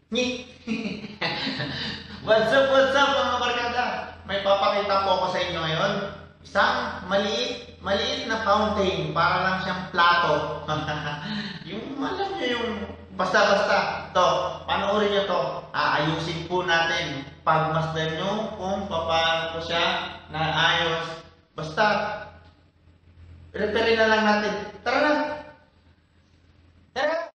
Ni. What's up mga barkada? May papakita po ako sa inyo ngayon. Isang maliit na fountain para lang siyang plato. Yung alam niyo yung basta-basta. Ito, panoorin niyo to. Aayusin po natin. Pagmasdan niyo kung paano ko siya naayos. Basta, referin na lang natin. Tara na! Tara!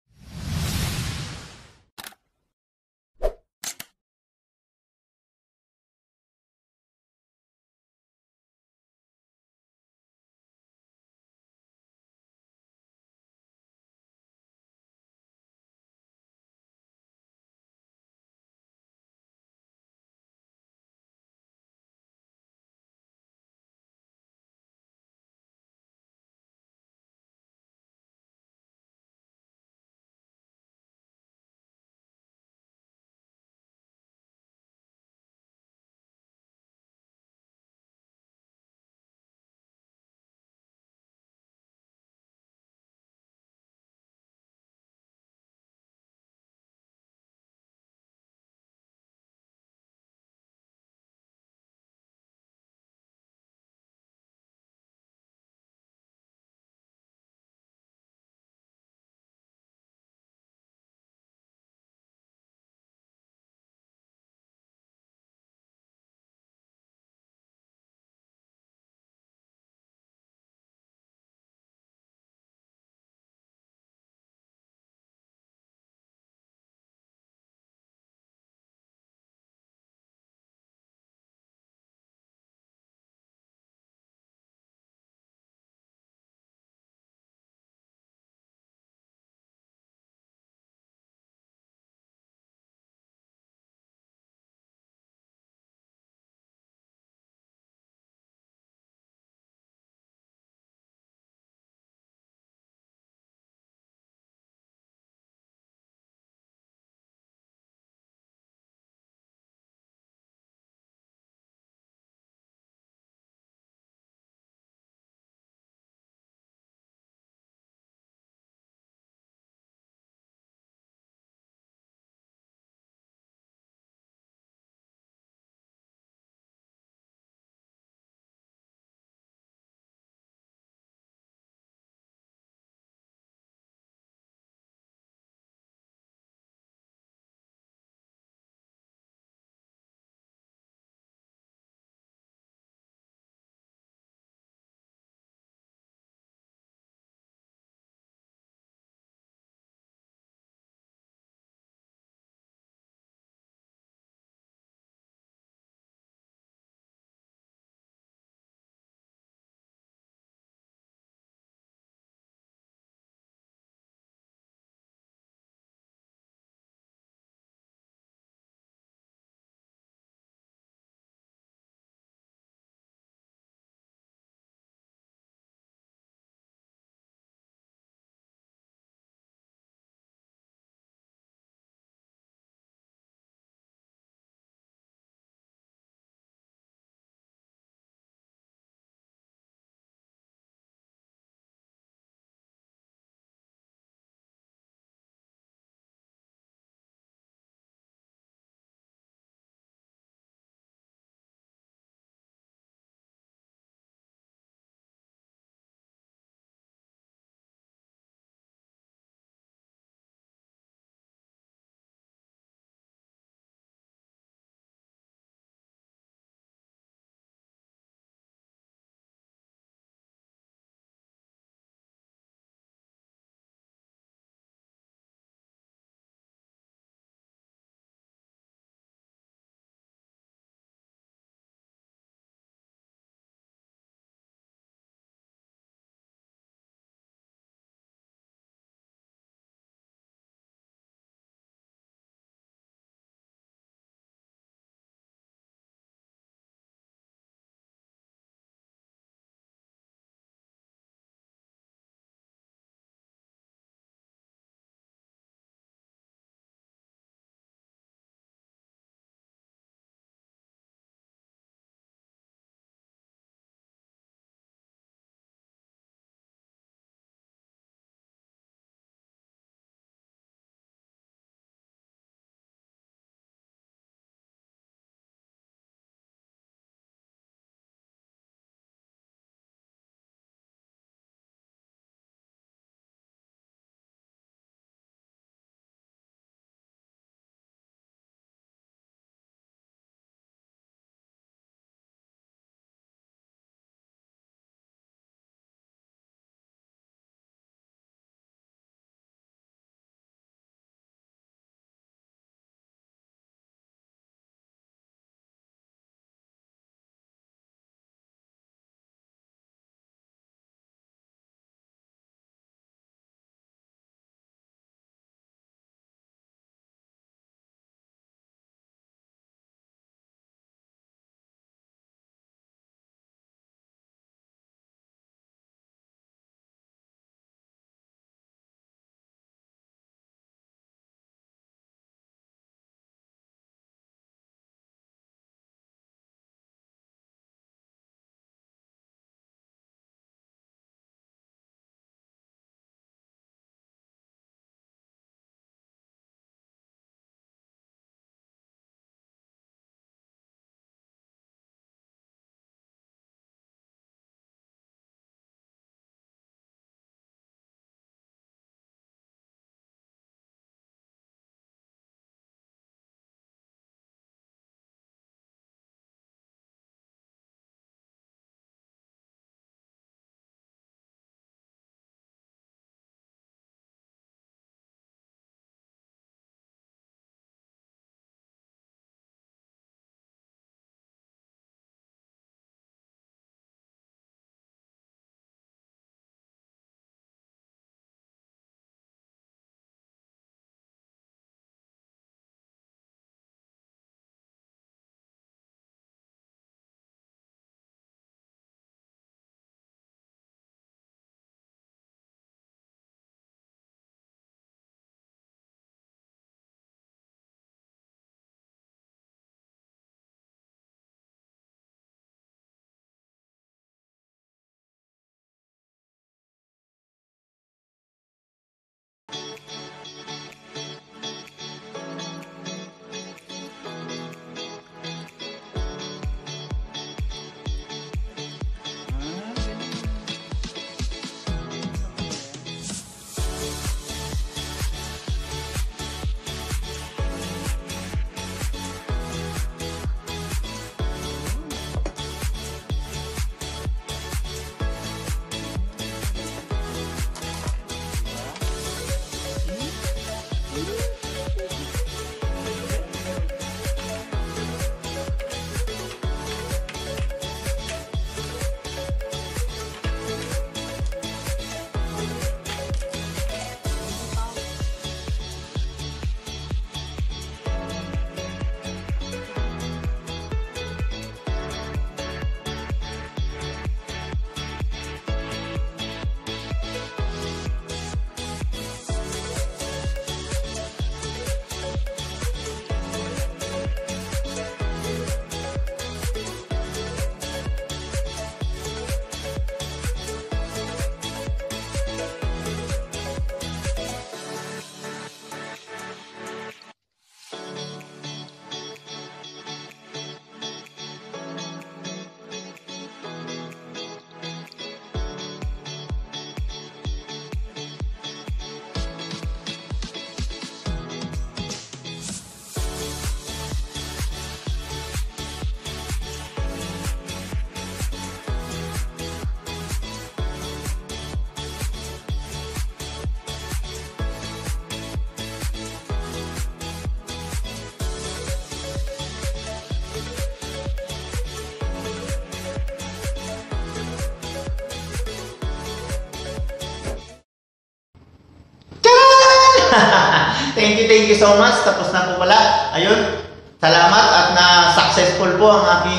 Thank you so much. Tapos na po pala. Ayun. Salamat at na-successful po ang aking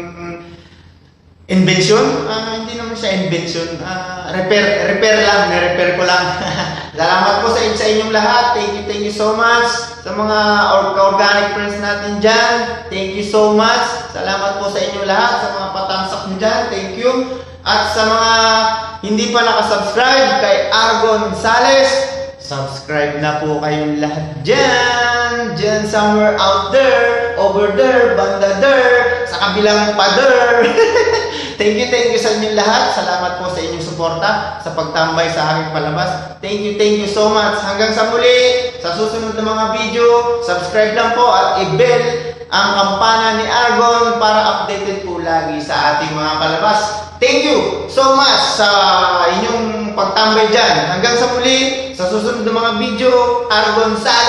invention. Hindi naman siya invention. Repair lang. Ni-repair ko lang. Salamat po sa inyong lahat. Thank you so much. Sa mga organic friends natin dyan. Thank you so much. Salamat po sa inyong lahat. Sa mga patamsak nyo dyan. Thank you. At sa mga hindi pa nakasubscribe kay GONZALES, subscribe na po kayong lahat dyan. Dyan somewhere out there, over there, banda there, sa kabilang pader. Thank you sa inyong lahat. Salamat po sa inyong suporta sa pagtambay sa aking palabas. Thank you so much. Hanggang sa muli, sa susunod na mga video, subscribe lang po at i-bell ang kampana ni Argon para updated po lagi sa ating mga palabas. Thank you so much sa inyong pagtambay dyan. Hanggang sa muli, sa susunod na mga video, GONZALES.